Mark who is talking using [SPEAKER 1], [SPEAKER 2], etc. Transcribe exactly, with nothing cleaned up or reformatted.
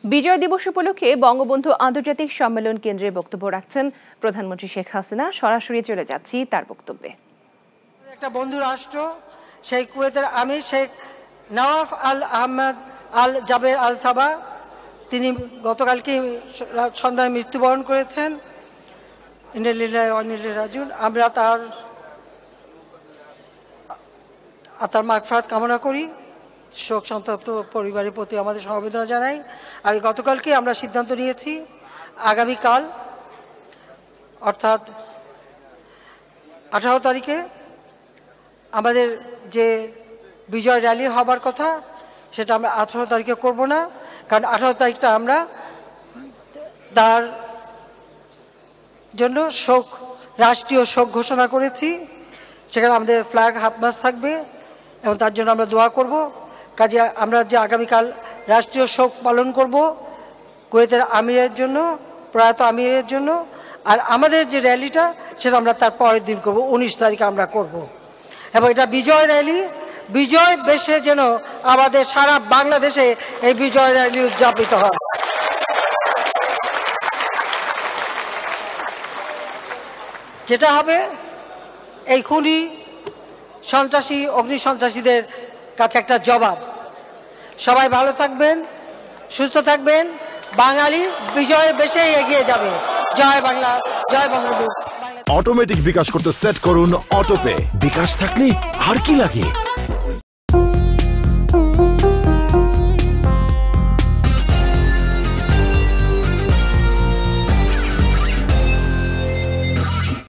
[SPEAKER 1] বিজয় দিবস উপলক্ষে বঙ্গবন্ধু আন্তর্জাতিক সম্মেলন কেন্দ্রে বক্তব্য রাখছেন প্রধানমন্ত্রী শেখ হাসিনা। সরাসরি চলে যাচ্ছি তার বক্তব্যে।
[SPEAKER 2] একটা বন্ধু রাষ্ট্র সেই কুয়েতের আমির শেখ নওয়াফ আল আহমদ আল জাবের আল সাবা তিনি গতকালকে সন্ধ্যায় মৃত্যুবরণ করেছেন। ইন্নালিল্লাহি ওয়া ইন্না ইলাইহি রাজিউন। আমরা তার আত্মার মাগফিরাত কামনা করি, শোক সন্তপ্ত পরিবারের প্রতি আমাদের সমবেদনা জানাই। আমি গতকালকে আমরা সিদ্ধান্ত নিয়েছি আগামীকাল অর্থাৎ আঠারো তারিখে আমাদের যে বিজয় র্যালি হবার কথা সেটা আমরা আঠারো তারিখে করব না, কারণ আঠারো তারিখটা আমরা তার জন্য শোক রাষ্ট্রীয় শোক ঘোষণা করেছি। সেখানে আমাদের ফ্ল্যাগ হাফ মাস্ট থাকবে এবং তার জন্য আমরা দোয়া করব। কাজে আমরা যে আগামীকাল রাষ্ট্রীয় শোক পালন করব কুয়েতের আমিরের জন্য, প্রয়াত আমিরের জন্য, আর আমাদের যে র্যালিটা সেটা আমরা তার পরের দিন করব, উনিশ তারিখে আমরা করব। এবং এটা বিজয় র্যালি, বিজয় বেশে যেন আমাদের সারা বাংলাদেশে এই বিজয় র্যালি উদযাপিত হয়। যেটা হবে এই খুনি সন্ত্রাসী অগ্নি সন্ত্রাসীদের কাছে একটা জবাব। সবাই ভালো থাকবেন, সুস্থ থাকবেন, বাঙালি বিজয় বেশি এগিয়ে যাবে। জয় বাংলা, জয় বঙ্গবন্ধু।
[SPEAKER 3] অটোমেটিক বিকাশ করতে সেট করুন অটোপে। বিকাশ থাকলে আর কি লাগে।